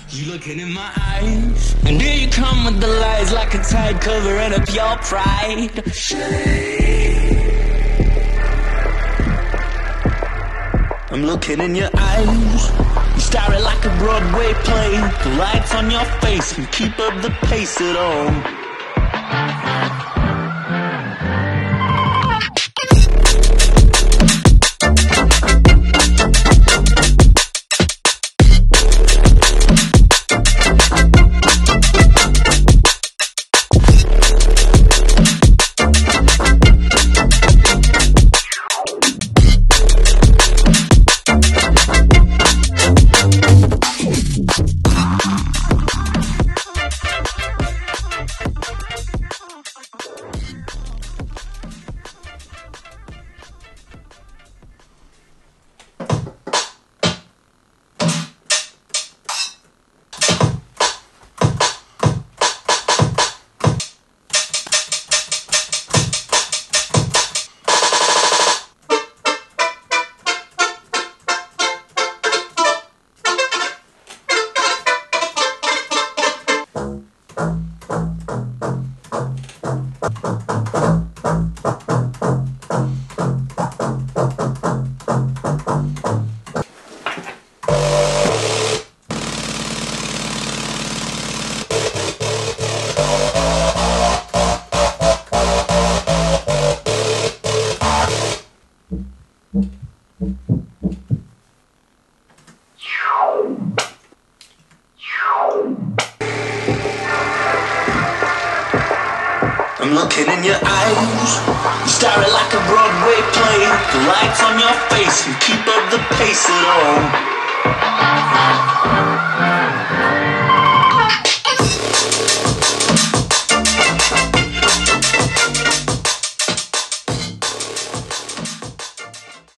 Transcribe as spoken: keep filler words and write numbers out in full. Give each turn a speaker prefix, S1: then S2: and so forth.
S1: You looking in my eyes, and here you come with the lies like a tide covering up your pride. I'm looking in your eyes, you staring like a Broadway play. The lights on your face can keep up the pace at all. I'm looking in your eyes, you staring like a Broadway play. The lights on your face can keep up the pace at all.